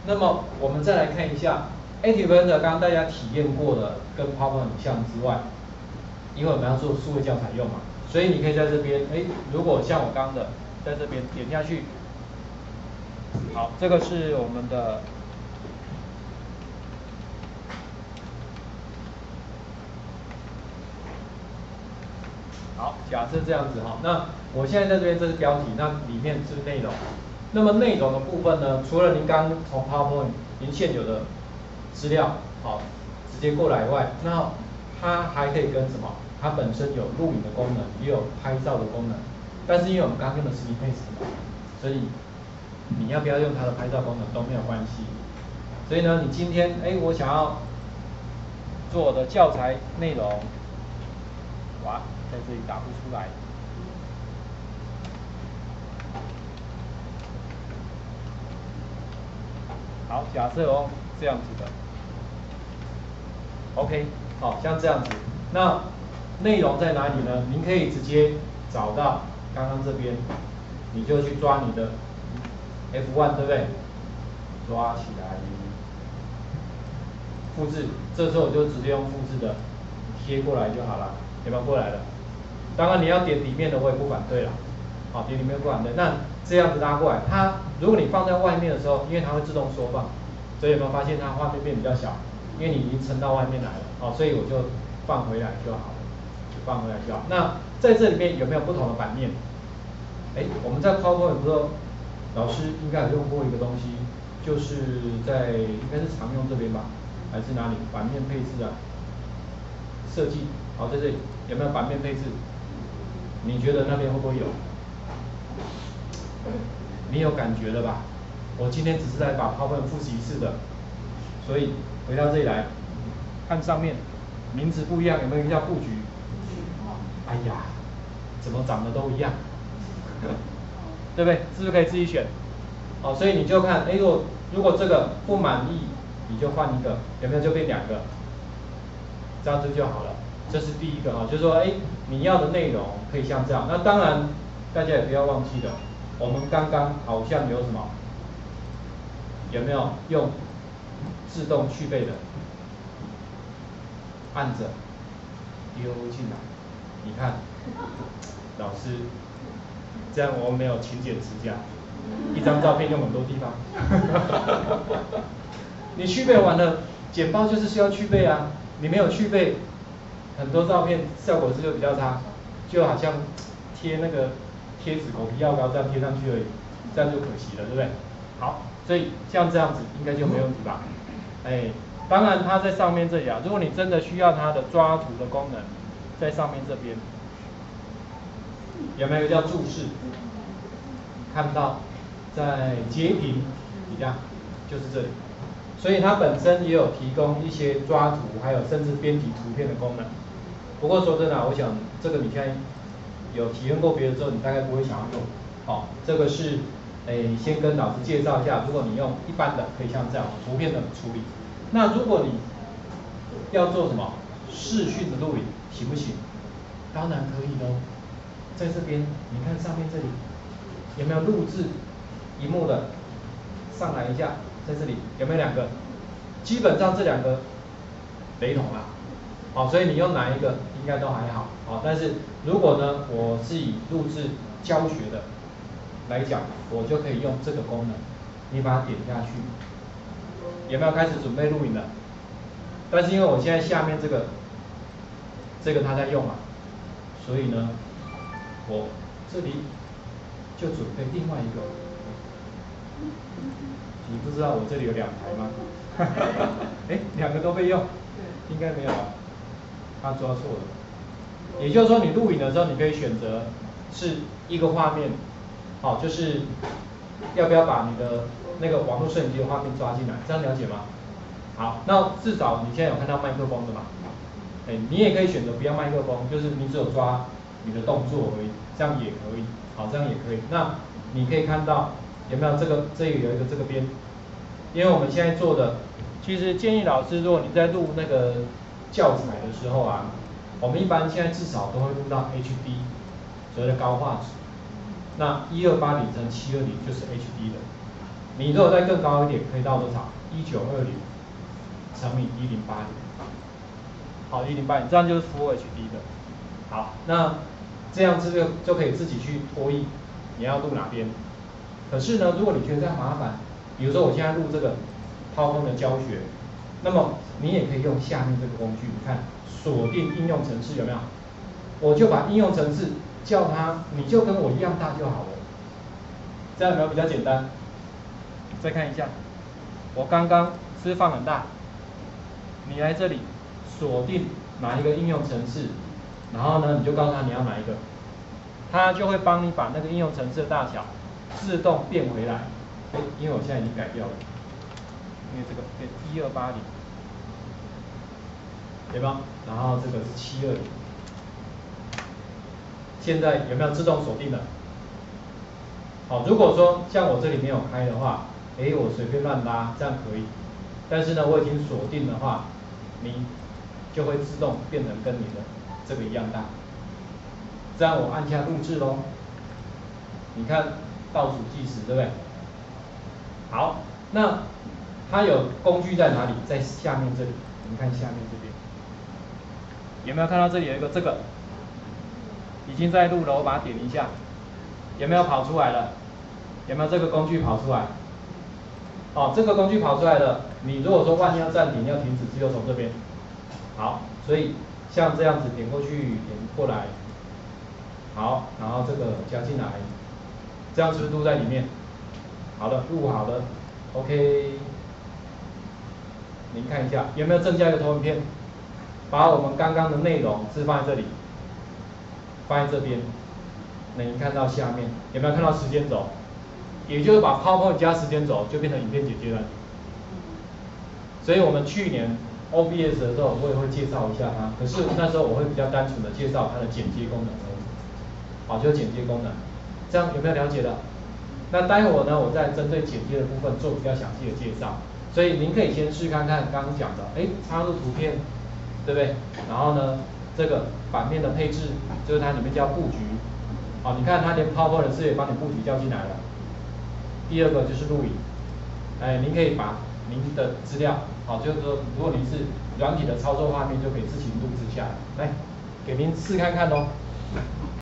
那么我们再来看一下 Active Learner， 刚刚大家体验过的跟 PowerPoint 很像之外，因为我们要做数位教材用嘛，所以你可以在这边，如果像我刚刚的在这边点下去，好，这个是我们的。好，假设这样子哈，那我现在在这边这是标题，那里面是内容。那么内容的部分呢，除了您刚刚从 PowerPoint 您现有的资料好直接过来以外，那它还可以跟什么？它本身有录影的功能，也有拍照的功能。但是因为我们刚刚用的是 Paste 嘛，所以你要不要用它的拍照功能都没有关系。所以呢，你今天我想要做我的教材内容，哇，在这里打不出来。好，假设哦这样子的 ，OK， 好，像这样子。那内容在哪里呢？您可以直接找到刚刚这边，你就去抓你的 F1， 对不对？抓起来，复制。这时候我就直接用复制的贴过来就好了，有没有过来了？当然你要点里面的，我也不反对了。好，点里面不反对。那这样子拉过来，它如果你放在外面的时候，因为它会自动缩放。所以有没有发现它画面变比较小？因为你已经撑到外面来了，所以我就放回来就好了，放回来就好。那在这里面有没有不同的版面？我们在 PowerPoint 的时候，老师应该有用过一个东西，就是在应该是常用这边吧，还是哪里？版面配置啊，设计，好，在这里有没有版面配置？你觉得那边会不会有？你有感觉了吧？我今天只是在把 PowerPoint 复习一次的，所以回到这里来，看上面名字不一样，有没有一个叫布局？哎呀，怎么长得都一样，对不对？是不是可以自己选？所以你就看，如果这个不满意，你就换一个，有没有就变两个？这样子就好了。这是第一个就是说，你要的内容可以像这样。那当然，大家也不要忘记了，我们刚刚好像有什么？有没有用自动去背的？按着丢进来，你看，老师，这样我们没有勤俭持家，一张照片用很多地方。你去背完了，简报就是需要去背啊，你没有去背，很多照片效果是就比较差，就好像贴那个贴纸口皮药膏这样贴上去而已，这样就可惜了，对不对？好，所以像这样子应该就没问题吧？当然它在上面这里啊，如果你真的需要它的抓图的功能，在上面这边有没有一个叫注释？看不到，在截屏底下就是这里，所以它本身也有提供一些抓图，还有甚至编辑图片的功能。不过说真的，我想这个你现在有体验过别的之后，你大概不会想要用。好，这个是先跟老师介绍一下，如果你用一般的，可以像这样图片的处理。那如果你要做什么视讯的录影，行不行？当然可以喽。在这边，你看上面这里有没有录制荧幕的？上来一下，在这里有没有两个？基本上这两个雷同啦。所以你用哪一个应该都还好。但是如果呢，我是以录制教学的来讲，我就可以用这个功能，你把它点下去，有没有开始准备录影了？但是因为我现在下面这个他在用嘛，所以呢，我这里就准备另外一个。你不知道我这里有两台吗？两个都备用？应该没有啊，他抓错了。也就是说，你录影的时候，你可以选择是一个画面，就是要不要把你的那个网络摄影机的画面抓进来，这样了解吗？好，那至少你现在有看到麦克风的嘛？你也可以选择不要麦克风，就是你只有抓你的动作而已，这样也可以。好，这样也可以。那你可以看到有没有这里有一个这个边？因为我们现在做的，其实建议老师，如果你在录那个教材的时候啊，我们一般现在至少都会录到 HD， 所谓的高画质。那1280×720就是 HD 的。 你如果再更高一点，可以到多少？1920乘以1080。好，1080，这样就是 Full HD 的。好，那这样子就可以自己去拖印，你要录哪边。可是呢，如果你觉得这样麻烦，比如说我现在录这个PowerPoint的教学，那么你也可以用下面这个工具，你看锁定应用程式有没有？我就把应用程式叫它，你就跟我一样大就好了。这样有没有比较简单？再看一下，我刚刚是放很大，你来这里锁定哪一个应用程式，然后呢，你就告诉他你要哪一个，它就会帮你把那个应用程式的大小自动变回来。因为我现在已经改掉了，因为这个变1280，对吧？然后这个是720，现在有没有自动锁定了？好，如果说像我这里没有开的话，我随便乱拉，这样可以。但是呢，我已经锁定的话，你就会自动变成跟你的这个一样大。这样我按下录制咯，你看倒数计时，对不对？好，那它有工具在哪里？在下面这里，你看下面这边，有没有看到这里有一个这个？已经在录了，我把它点一下，有没有跑出来了？有没有这个工具跑出来？哦，这个工具跑出来了，你如果说万一要暂停要停止，只有从这边。好，所以像这样子点过去，点过来，好，然后这个加进来，这样是不是录在里面？好了，录好了 ，OK。您看一下有没有增加一个投影片，把我们刚刚的内容是放在这里，放在这边。那您看到下面有没有看到时间轴？也就是把 PowerPoint 加时间轴就变成影片剪接了。所以我们去年 OBS 的时候，我也会介绍一下它。可是那时候我会比较单纯的介绍它的剪接功能而已。好，就是剪接功能。这样有没有了解的？那待会呢，我再针对剪接的部分做比较详细的介绍。所以您可以先试看看刚刚讲的，插入图片，对不对？然后呢，这个版面的配置，就是它里面叫布局。好，你看它连 PowerPoint 也帮你布局叫进来了。第二个就是录影，您可以把您的资料，就是说如果您是软体的操作画面，就可以自行录制下来。来，给您试看看咯。